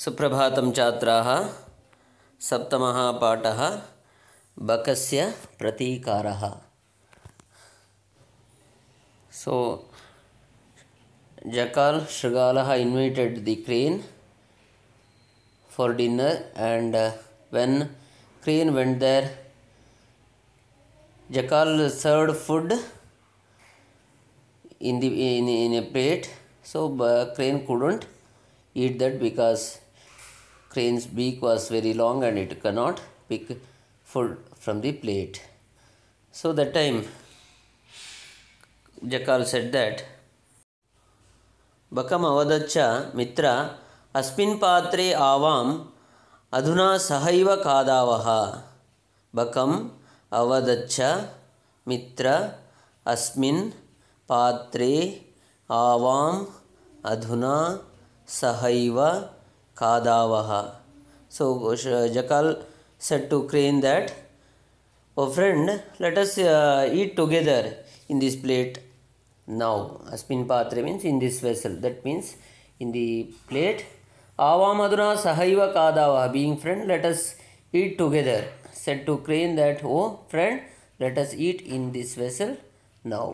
सुप्रभातं छात्राः। सप्तमः पाठः बकस्य प्रतीकारः। So Jackal Shrigalaha invited the crane for dinner, and when crane went there, Jackal served food in a plate. So crane couldn't eat that because crane's beak was very long and it cannot pick food from the plate. So that time Jackal said that बकम् अवदच्च मित्र अस्मिन् पात्रे आवाम् अधुना सहैव खादावः। बकम् अवदच्च मित्र अस्मिन् पात्रे आवाम् अधुना सहैव खादावः. So Jackal said to crane that, "Oh friend, let us eat together in this plate now." Asmin patre means in this vessel. That means in the plate. Avam aduna sahaiva kadava. Being friend, let us eat together. Said to crane that, "Oh friend, let us eat in this vessel now."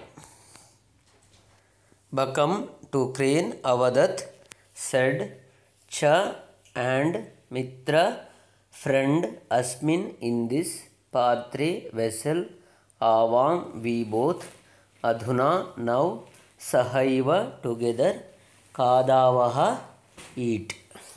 Bakam to crane avadat said, "Cha and mitra, friend, asmin in this patre vessel, avam we both, adhuna now, sahaiva together, kadavaha eat."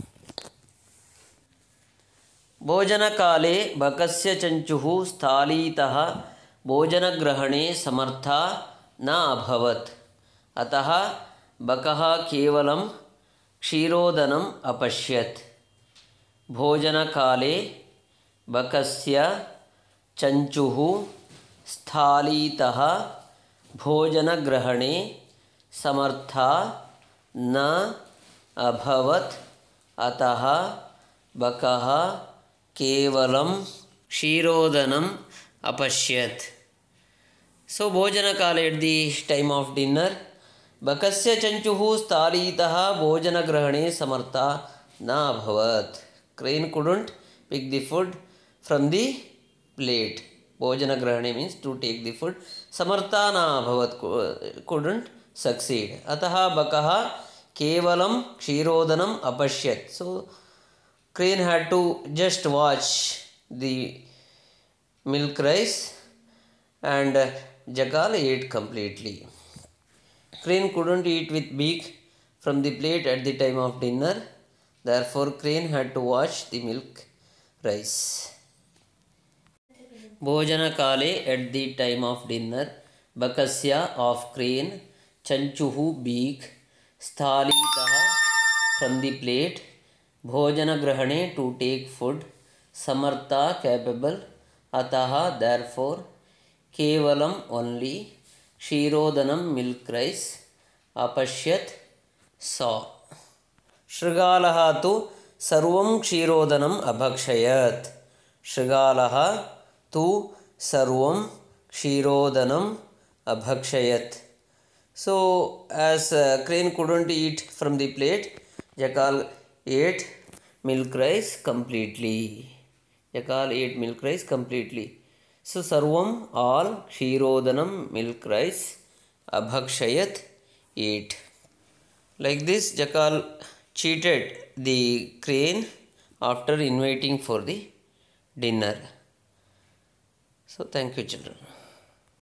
भोजनकाले बकस्य चञ्चुः स्थालीतः भोजनग्रहणे समर्था न अभवत्। अतः बकः केवलं क्षीरोदनम् अपश्यत्। भोजनकाले बकस्य चञ्चुः स्थालीतः भोजनग्रहणे समर्था न अभवत्। अतः बकः केवलं क्षीरोदनम् अपश्यत्. So भोजनकाले, at the time of dinner, बकस्य चञ्चुः स्थालीतः भोजनग्रहणे समर्था न अभवत्. Crane couldn't pick the food from the plate. भोजनग्रहणे means to take the food. समर्था न अभवत्, couldn't succeed. अतः बकः केवलं क्षीरोदनम् अपश्यत्. So crane had to just watch the milk rice, and Jackal ate completely. Crane couldn't eat with beak from the plate at the time of dinner. Therefore, crane had to watch the milk rice. Bhojanakale, at the time of dinner, Bakasya of crane, Chanchuhu beak, Sthalitaha from the plate, Bhojanagrahane to take food, Samartha capable, Ataha therefore, Kevalam only, Kshirodanam milk rice, Apashyat saw. Shrigalaha tu sarvam kshirodanam abhakshayat. Shrigalaha tu sarvam kshirodanam abhakshayat. So as crane couldn't eat from the plate, Jackal ate milk rice completely. Jackal ate milk rice completely. So sarvam, all, kshirodanam milk rice, abhakshayat ate. Like this, Jackal cheated the crane after inviting for the dinner. So thank you, children.